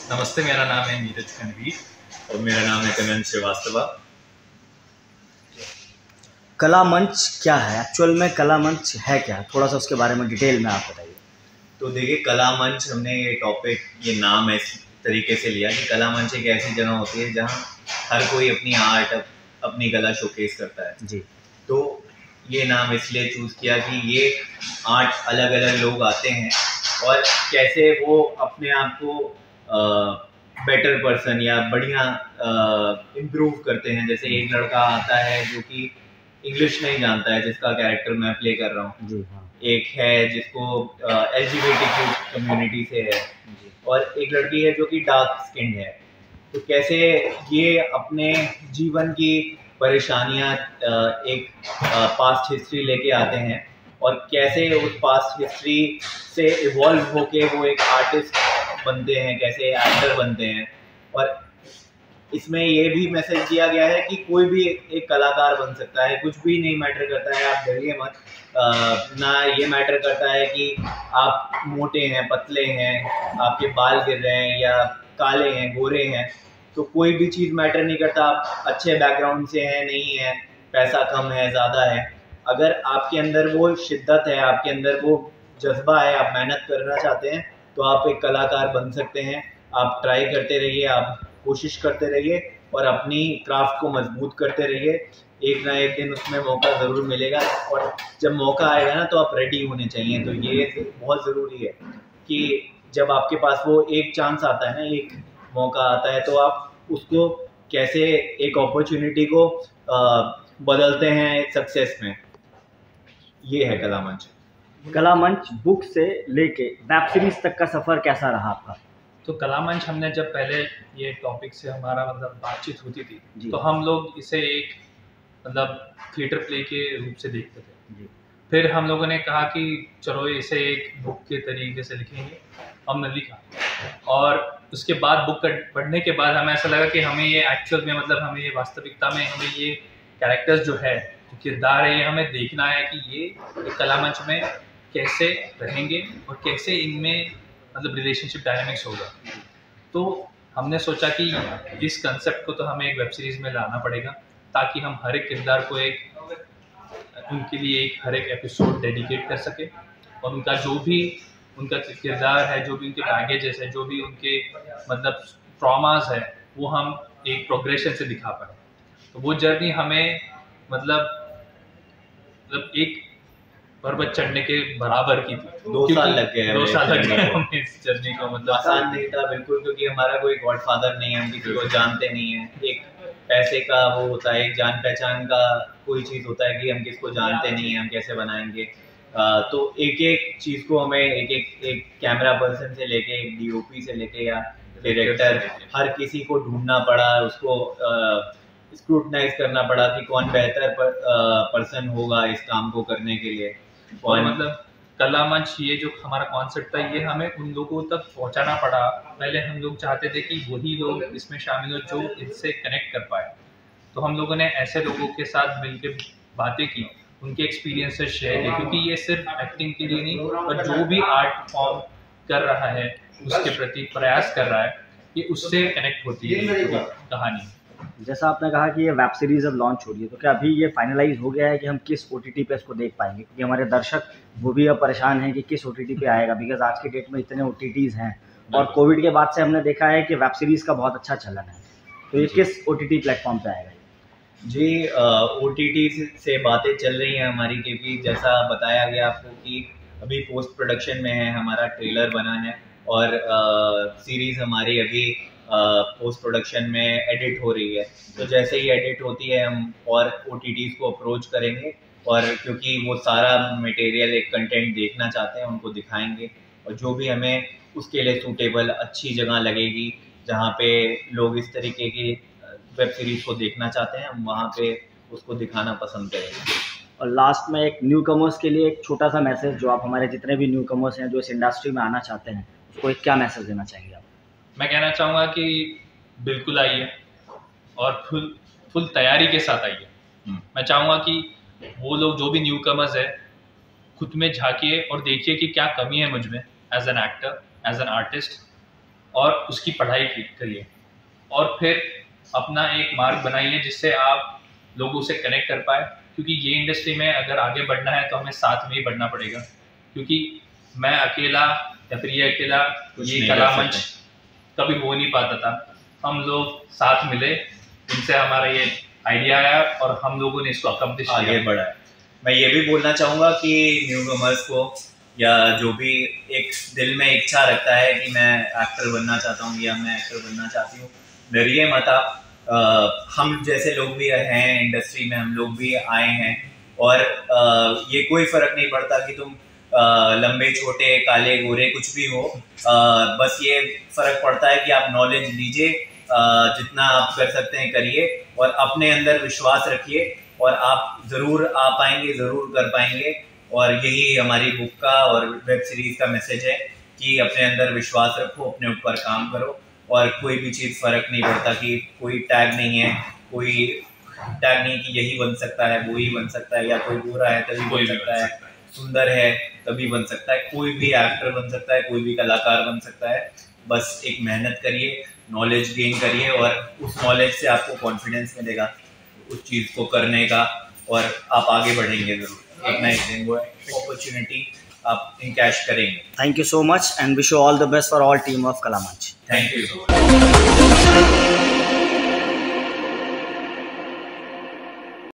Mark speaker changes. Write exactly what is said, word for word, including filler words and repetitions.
Speaker 1: नमस्ते, मेरा नाम है नीरज कनवीर और मेरा नाम है कनन श्रीवास्तव।
Speaker 2: कला मंच क्या है? एक्चुअल में कला मंच है क्या? थोड़ा सा उसके बारे में डिटेल में आप बताइए।
Speaker 3: तो देखिए, कला मंच हमने ये टॉपिक, ये नाम इस तरीके से लिया कि कला मंच एक ऐसी जगह होती है जहाँ हर कोई अपनी आर्ट, अपनी कला शोकेस करता है जी। तो ये नाम इसलिए चूज़ किया कि ये आर्ट अलग अलग लोग आते हैं और कैसे वो अपने आप को बेटर पर्सन या बढ़िया इम्प्रूव करते हैं। जैसे एक लड़का आता है जो कि इंग्लिश नहीं जानता है, जिसका कैरेक्टर मैं प्ले कर रहा हूँ जी। हाँ। एक है जिसको L G B T Q community से है जी। और एक लड़की है जो कि डार्क स्किन है। तो कैसे ये अपने जीवन की परेशानियाँ एक पास्ट हिस्ट्री लेके आते हैं और कैसे उस पास्ट हिस्ट्री से इवॉल्व होके वो एक आर्टिस्ट बनते हैं, कैसे एक्टर बनते हैं। और इसमें ये भी मैसेज दिया गया है कि कोई भी एक कलाकार बन सकता है, कुछ भी नहीं मैटर करता है, आप डरिए मत। आ, ना ये मैटर करता है कि आप मोटे हैं, पतले हैं, आपके बाल गिर रहे हैं या काले हैं, गोरे हैं, तो कोई भी चीज़ मैटर नहीं करता। आप अच्छे बैकग्राउंड से हैं, नहीं है, पैसा कम है, ज़्यादा है, अगर आपके अंदर वो शिद्दत है, आपके अंदर वो जज्बा है, आप मेहनत करना चाहते हैं, तो आप एक कलाकार बन सकते हैं। आप ट्राई करते रहिए, आप कोशिश करते रहिए और अपनी क्राफ्ट को मजबूत करते रहिए। एक ना एक दिन उसमें मौका ज़रूर मिलेगा और जब मौका आएगा ना, तो आप रेडी होने चाहिए। तो ये बहुत ज़रूरी है कि जब आपके पास वो एक चांस आता है ना, एक मौका आता है, तो आप उसको कैसे एक अपॉर्चुनिटी को आ, बदलते हैं सक्सेस में। ये है कला मंच।
Speaker 2: कला मंच बुक से लेके वेब सीरीज तक का सफ़र कैसा रहा आपका?
Speaker 1: तो कला मंच हमने जब पहले ये टॉपिक से हमारा मतलब बातचीत होती थी, तो हम लोग इसे एक मतलब थिएटर प्ले के रूप से देखते थे जी। फिर हम लोगों ने कहा कि चलो इसे एक बुक के तरीके से लिखेंगे। हमने लिखा और उसके बाद बुक पढ़ने के बाद हमें ऐसा लगा कि हमें ये एक्चुअल में मतलब हमें ये वास्तविकता में हमें ये कैरेक्टर्स जो है, जो किरदार है, ये हमें देखना है कि ये एक कला मंच में कैसे रहेंगे और कैसे इनमें मतलब रिलेशनशिप डायनामिक्स होगा। तो हमने सोचा कि इस कंसेप्ट को तो हमें एक वेब सीरीज़ में लाना पड़ेगा, ताकि हम हर एक किरदार को एक उनके लिए एक हर एक एपिसोड डेडिकेट कर सके और उनका जो भी उनका किरदार है, जो भी उनके बैगेजेस है, जो भी उनके मतलब ट्रॉमास है, वो हम एक प्रोग्रेशन से दिखा पाए। तो वो जर्नी हमें मतलब मतलब एक पर्वत चढ़ने के बराबर की थी।
Speaker 3: दो साल लग गए
Speaker 1: दो साल लग गए हमें इस जर्नी को, मतलब
Speaker 3: आसान नहीं था बिल्कुल, क्योंकि हमारा कोई गॉडफादर नहीं है, हम किसी को जानते नहीं है। एक पैसे का वो होता है, एक जान पहचान का कोई चीज़ होता है कि हम किसको जानते नहीं है, हम कैसे बनाएंगे। आ, तो एक एक चीज़ को हमें एक एक एक कैमरा पर्सन से लेके, एक डी ओ पी से लेके या डायरेक्टर, हर किसी को ढूंढना पड़ा, उसको स्क्रूटनाइज करना पड़ा कि कौन बेहतर पर, पर्सन होगा इस काम को करने के लिए।
Speaker 1: और मतलब कला मंच ये जो हमारा कॉन्सेप्ट था, ये हमें उन लोगों तक पहुंचाना पड़ा। पहले हम लोग चाहते थे कि वही लोग इसमें शामिल हो जो इससे कनेक्ट कर पाए। तो हम लोगों ने ऐसे लोगों के साथ मिलकर बातें की, उनके एक्सपीरियंसेस शेयर किए, क्योंकि ये सिर्फ एक्टिंग के लिए नहीं, और जो भी आर्ट फॉर्म कर रहा है उसके प्रति प्रयास कर रहा है, ये उससे कनेक्ट होती है कहानी।
Speaker 2: जैसा आपने कहा कि ये वेब सीरीज अब लॉन्च हो रही है, तो क्या अभी ये फाइनलाइज हो गया है कि हम किस ओ टी टी पे इसको देख पाएंगे? क्योंकि हमारे दर्शक वो भी अब परेशान हैं कि किस ओ टी टी पे आएगा, बिकॉज आज के डेट में इतने ओ टी टीज़ हैं और कोविड के बाद से हमने देखा है कि वेब सीरीज़ का बहुत अच्छा चलन है। तो ये किस ओ टी टी प्लेटफॉर्म पे आएगा?
Speaker 3: जी, ओ टी टी से बातें चल रही हैं हमारी, क्योंकि जैसा बताया गया आपको कि अभी पोस्ट प्रोडक्शन में है, हमारा ट्रेलर बना है और सीरीज़ हमारी अभी पोस्ट प्रोडक्शन में एडिट हो रही है। तो जैसे ही एडिट होती है, हम और ओ टी टीज़ को अप्रोच करेंगे, और क्योंकि वो सारा मटेरियल एक कंटेंट देखना चाहते हैं, उनको दिखाएंगे, और जो भी हमें उसके लिए सूटेबल अच्छी जगह लगेगी, जहाँ पे लोग इस तरीके की वेब सीरीज़ को देखना चाहते हैं, हम वहाँ पे उसको दिखाना पसंद करेंगे।
Speaker 2: और लास्ट में एक न्यू कमर्स के लिए एक छोटा सा मैसेज, जो आप हमारे जितने भी न्यू कमर्स हैं जो इस इंडस्ट्री में आना चाहते हैं, उसको एक क्या मैसेज देना चाहेंगे आप?
Speaker 1: मैं कहना चाहूँगा कि बिल्कुल आइए और फुल फुल तैयारी के साथ आइए। मैं चाहूँगा कि वो लोग जो भी न्यू कमर्स है, खुद में झांकिए और देखिए कि क्या कमी है मुझ में as an actor, as an artist, और उसकी पढ़ाई करिए और फिर अपना एक मार्ग बनाइए जिससे आप लोगों से कनेक्ट कर पाए, क्योंकि ये इंडस्ट्री में अगर आगे बढ़ना है तो हमें साथ में ही बढ़ना पड़ेगा, क्योंकि मैं अकेला या फिर ये अकेला ये कला मंच कभी हो नहीं पाता था। हम लोग साथ मिले, इनसे हमारा ये आइडिया आया और हम लोगों ने इसको अकम्प्लिश किया,
Speaker 3: आगे बढ़ा है। मैं ये भी बोलना चाहूँगा कि न्यू कमर्स को या जो भी एक दिल में इच्छा रखता है कि मैं एक्टर बनना चाहता हूँ या मैं एक्टर बनना चाहती हूँ, डरिए मत आप। आ, हम जैसे लोग भी हैं इंडस्ट्री में, हम लोग भी आए हैं और आ, ये कोई फर्क नहीं पड़ता कि तुम आ, लंबे छोटे काले गोरे कुछ भी हो, आ, बस ये फर्क पड़ता है कि आप नॉलेज लीजिए, जितना आप कर सकते हैं करिए और अपने अंदर विश्वास रखिए और आप ज़रूर आ पाएंगे, ज़रूर कर पाएंगे। और यही हमारी बुक का और वेब सीरीज का मैसेज है कि अपने अंदर विश्वास रखो, अपने ऊपर काम करो और कोई भी चीज़ फ़र्क नहीं पड़ता कि कोई टैग नहीं है, कोई टैग नहीं कि यही बन सकता है, वो ही बन सकता है, या कोई गोरा है तभी बन सकता है, सुंदर है तभी बन सकता है। कोई भी एक्टर बन सकता है, कोई भी कलाकार बन सकता है। बस एक मेहनत करिए, नॉलेज गेन करिए और उस नॉलेज से आपको कॉन्फिडेंस मिलेगा उस चीज़ को करने का और आप आगे बढ़ेंगे ज़रूर। एक ना एक दिन वो अपॉर्चुनिटी आप इनकैश करेंगे।
Speaker 2: Thank you so much and wish you all the best for all team of Kala Manch.
Speaker 3: Thank you.